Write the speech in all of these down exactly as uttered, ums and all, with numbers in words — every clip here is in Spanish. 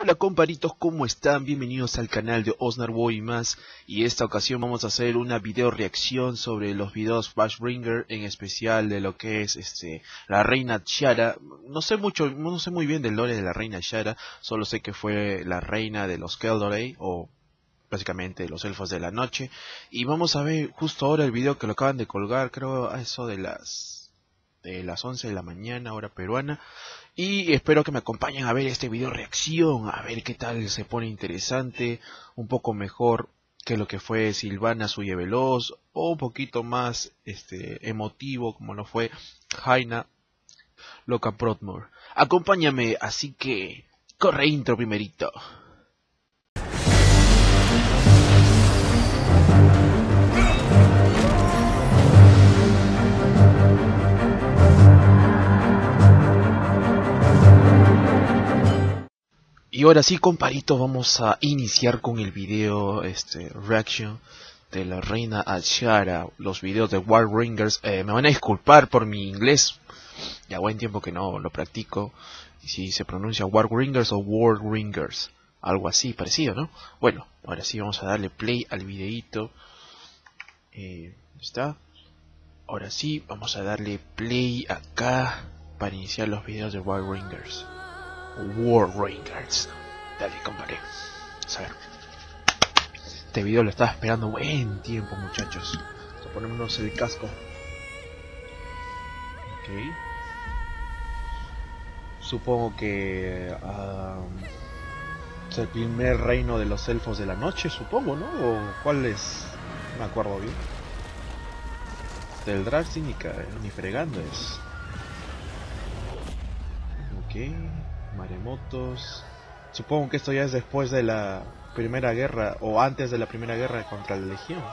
Hola comparitos, ¿cómo están? Bienvenidos al canal de Osnarboy y más. Y esta ocasión vamos a hacer una video reacción sobre los videos Flashbringer, en especial de lo que es este la reina Tiara. No sé mucho, no sé muy bien del lore de la reina Tiara, solo sé que fue la reina de los Keldorei, o básicamente los elfos de la noche. Y vamos a ver justo ahora el video que lo acaban de colgar, creo a eso de las de las once de la mañana, hora peruana. Y espero que me acompañen a ver este video reacción, a ver qué tal se pone interesante, un poco mejor que lo que fue Sylvana Suye Veloz, o un poquito más este emotivo como lo fue Jaina Loca Proudmoore. Acompáñame, así que corre intro primerito. Y ahora sí, comparitos, vamos a iniciar con el video este reaction de la reina Tiara, los videos de Warringers. Eh, me van a disculpar por mi inglés, ya buen tiempo que no lo practico. Y si se pronuncia Warringers o Warringers, algo así parecido, ¿no? Bueno, ahora sí vamos a darle play al videito. Eh, ¿Está? Ahora sí, vamos a darle play acá para iniciar los videos de Warringers. Warringers. Dale, compadre. Vamos a ver. Este video lo estaba esperando buen tiempo, muchachos. Vamos a ponernos el casco. Ok. Supongo que um, es el primer reino de los elfos de la noche, supongo, ¿no? ¿O cuál es? No me acuerdo bien. Del Draxi ni, ni fregando es. Ok. Maremotos. Supongo que esto ya es después de la primera guerra, o antes de la primera guerra contra la Legión.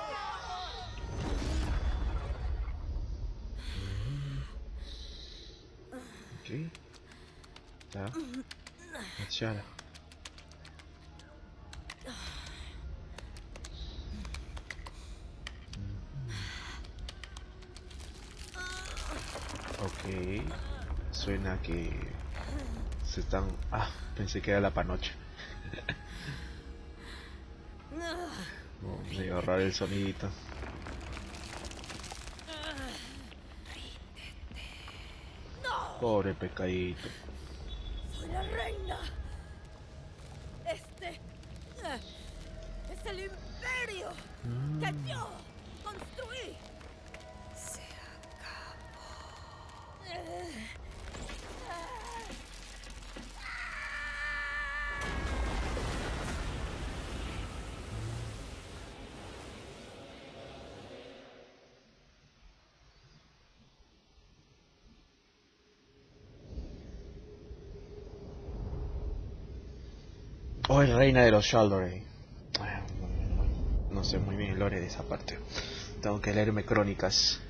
Ok. Ya. Tiara. Ok. Suena que se están... Ah, pensé que era la panocha. Vamos a agarrar el sonidito. Pobre pescadito. Soy la reina. Este es el imperio Mm. que yo construí. Se acabó. Oh, es reina de los Sheldorei. No sé muy bien el lore de esa parte. Tengo que leerme crónicas.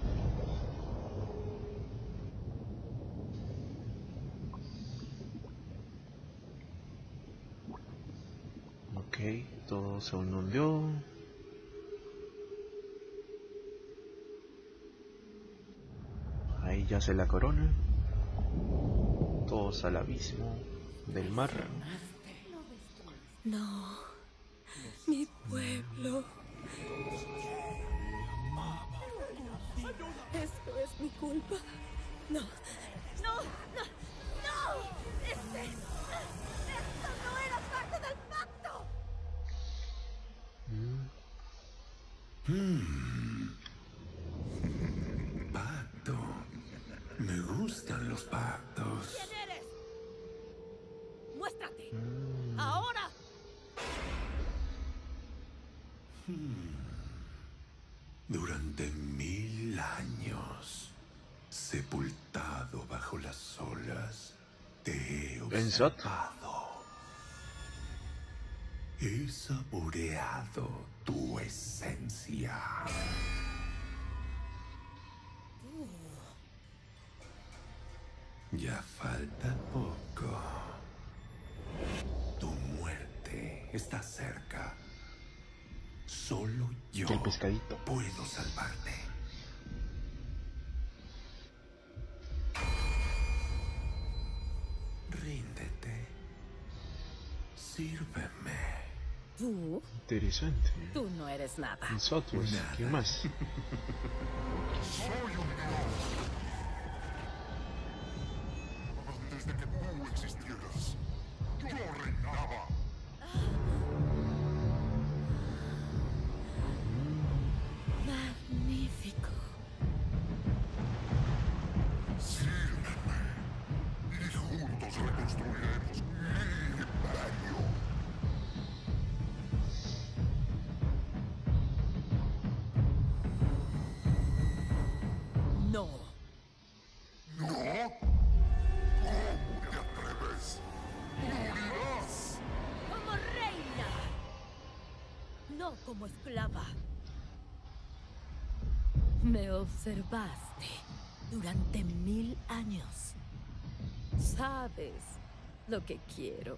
Ok, todo se hundió. Ahí yace la corona. Todos al abismo del mar. No, mi pueblo. Esto es mi culpa. No, no, no, no. Este, esto no era parte del pacto. Hmm. Pacto. Me gustan los pactos. ¿Quién eres? Muéstrate. Ahora. Hmm. Durante mil años, sepultado bajo las olas, te he observado. He saboreado tu esencia. Ya falta poco. Tu muerte está cerca. Solo yo El pescadito. puedo salvarte. Ríndete. Sírveme. ¿Tú? Interesante. Tú no eres nada. Nosotros, Nada. ¿quién más? Soy un dios. Antes de que tú existieras, yo reinaba. Magnífico. Sírveme y juntos reconstruiremos mi imperio. No. ¿No? ¿Cómo te atreves? ¡Morirás! Como reina. No como esclava. Me observaste durante mil años. Sabes lo que quiero.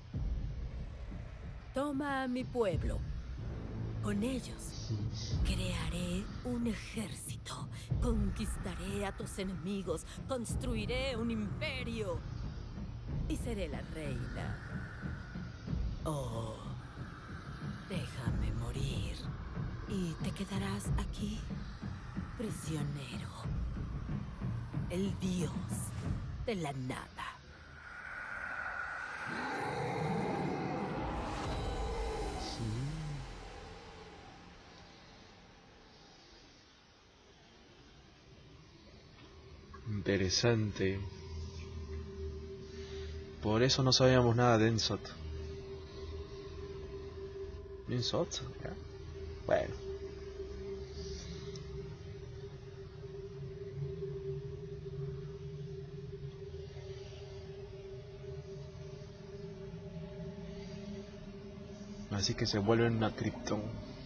Toma a mi pueblo. Con ellos crearé un ejército. Conquistaré a tus enemigos. Construiré un imperio. Y seré la reina. Oh, déjame morir. Y te quedarás aquí, prisionero. El dios de la nada. Interesante. Por eso no sabíamos nada de Ensot. ¿Ensot? ¿Ya? Bueno. Así que se vuelven una Krypton.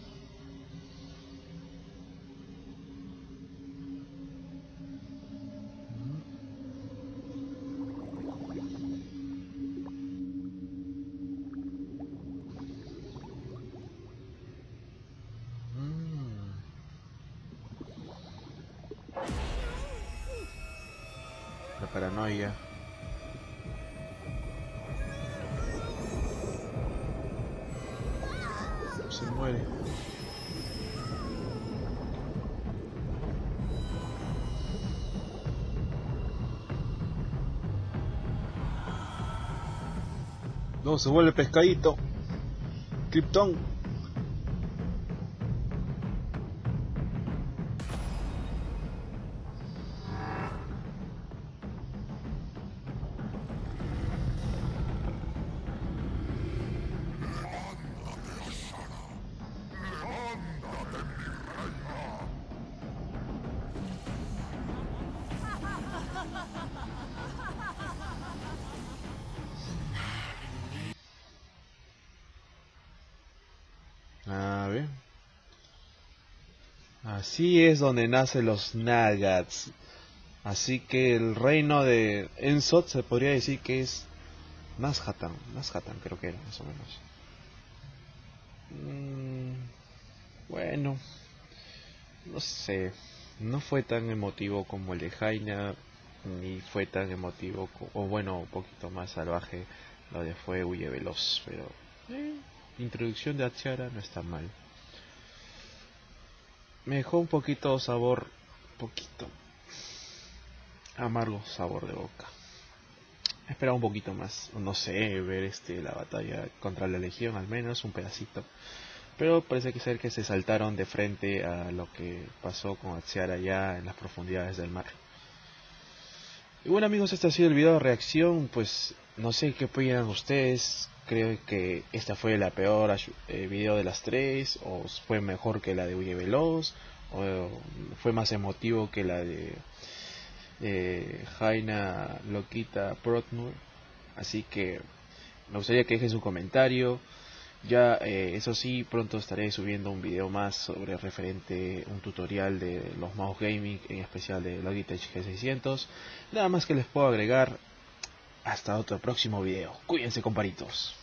La paranoia. Se muere. No, se vuelve pescadito. Krypton. A ver. Así es donde nacen los Nagats. Así que el reino de Ensot se podría decir que es Nazhatan. Nazhatan creo que era, más o menos. Mm, bueno, no sé. No fue tan emotivo como el de Jaina, ni fue tan emotivo, co- o bueno, un poquito más salvaje lo de fue Huye Veloz, pero eh, introducción de Achiara no está mal. Me dejó un poquito sabor, poquito amargo sabor de boca. Esperaba un poquito más, no sé, ver este la batalla contra la Legión, al menos un pedacito. Pero parece que ser que se saltaron de frente a lo que pasó con Axiara ya en las profundidades del mar. Y bueno amigos, este ha sido el video de reacción. Pues no sé qué opinan ustedes. Creo que esta fue la peor eh, video de las tres, o fue mejor que la de Huye Veloz, o fue más emotivo que la de eh, Jaina Loquita Protnur. Así que me gustaría que dejen su comentario. Ya, eh, eso sí, pronto estaré subiendo un video más sobre referente, un tutorial de los mouse gaming, en especial de Logitech G seiscientos. Nada más que les puedo agregar. Hasta otro próximo video. Cuídense, comparitos.